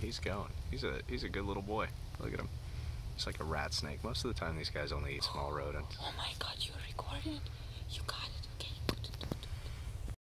He's going. He's a good little boy. Look at him. He's like a rat snake. Most of the time, these guys only eat small rodents. Oh my God, you're recording?